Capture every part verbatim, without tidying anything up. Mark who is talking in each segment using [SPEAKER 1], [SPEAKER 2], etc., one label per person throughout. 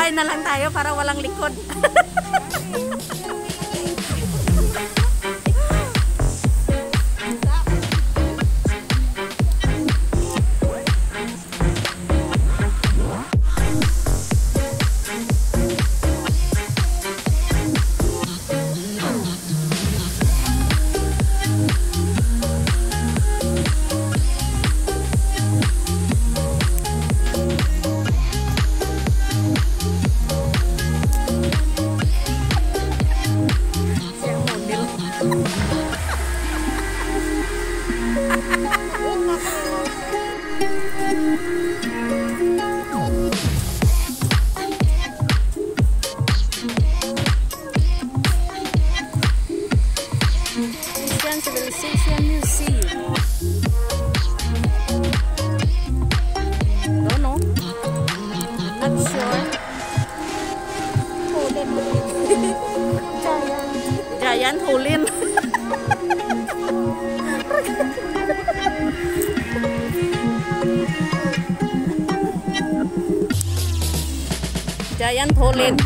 [SPEAKER 1] Nakasakay na lang tayo para walang likod.
[SPEAKER 2] Civilization Museum. Don't know. Not sure. Giant.
[SPEAKER 1] Giant Hulin. Giant Hulin.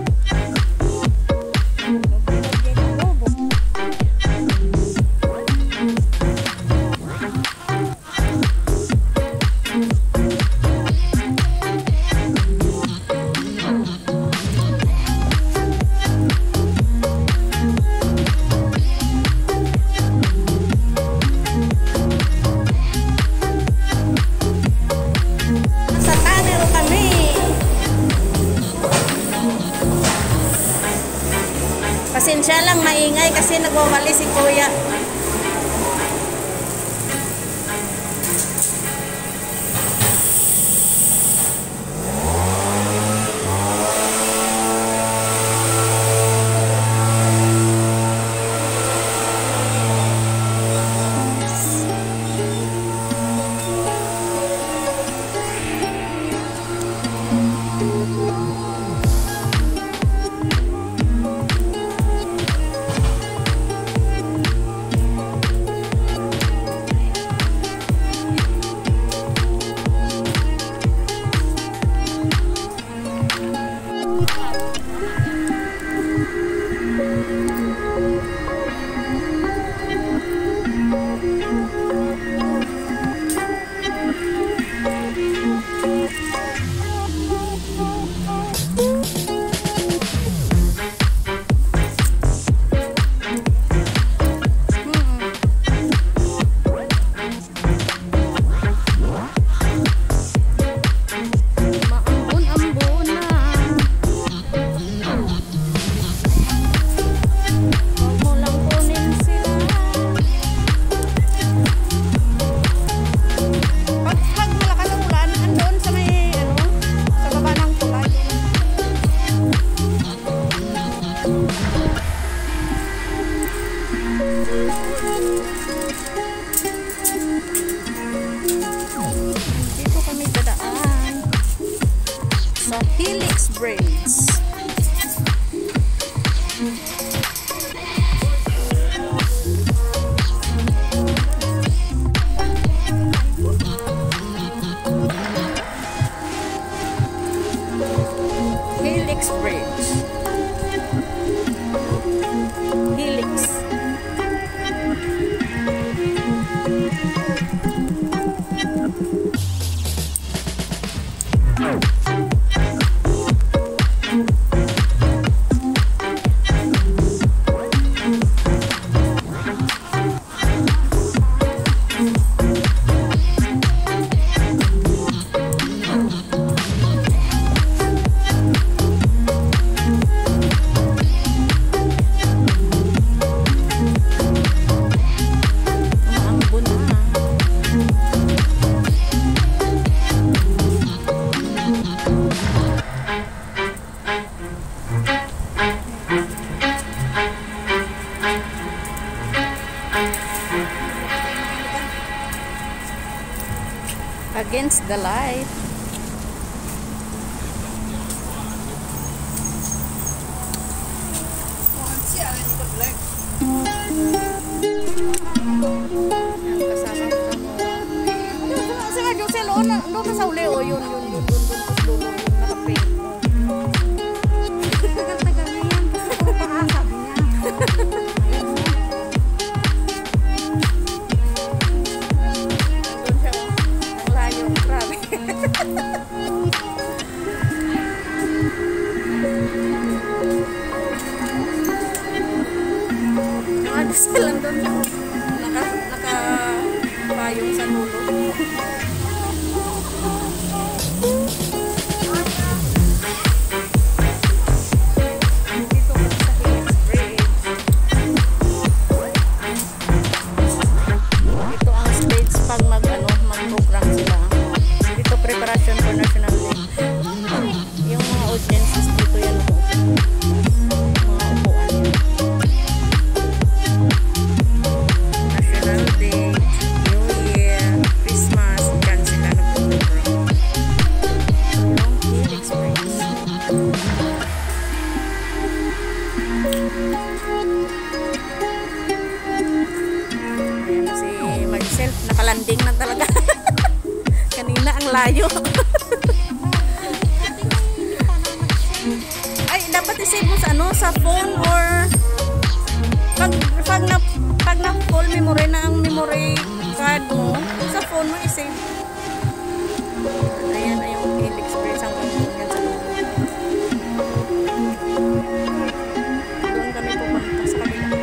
[SPEAKER 1] Pasensya lang, maingay kasi nagwawali si Kuya. Dito kami dadaan sa Bridge. Helix Bridge. Helix. Against the light. Kasama ko mo. Sa radyo sa loon, doon sa uli o yun yun yun yun yun nakapin. Sila doon yung naka, naka payong sa nulo. Dito ko sa Cavenagh Bridge. Dito ang stage pag mag, ano, mag-program sila. Dito preparation for National Day. Yung mga audiences dito yan. Mga upuan yan. National Day, New Year, Christmas, dyan sila nag-program. Yung Hill Express. Ayan si Marcel, nakalanding na talaga. Kanina ang layo. Ay, dapat i-save mo sa ano, sa phone or pag, pag na pag na full memory na ang memory card mo, sa phone mo i-save. Ayan na yung Hill Express ang ganyan sa loob. Doon kami pupunta sa kabila.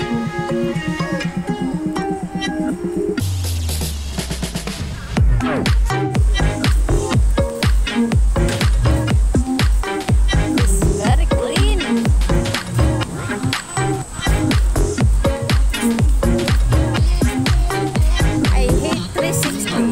[SPEAKER 1] It's very clean. I hate three sixty.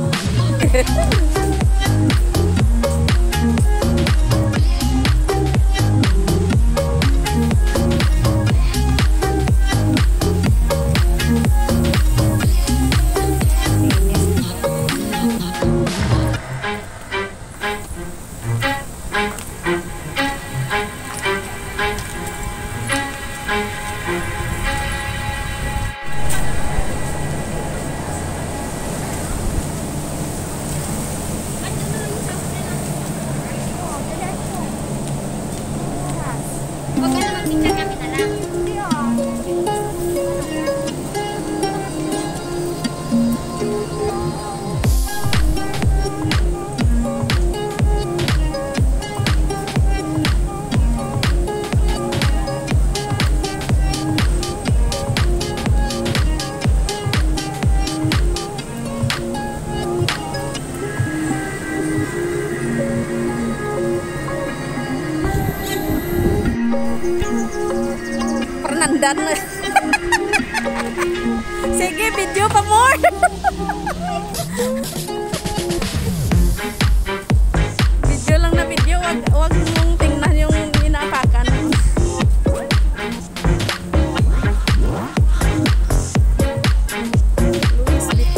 [SPEAKER 2] Huwag ka na mag-picture kami na lang.
[SPEAKER 1] Pernandan na. Sige, video pa more. Video lang na video, wag wag mong tingnan yung inaapakan. Luis dito.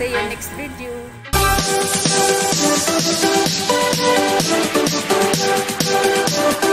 [SPEAKER 1] See you next video.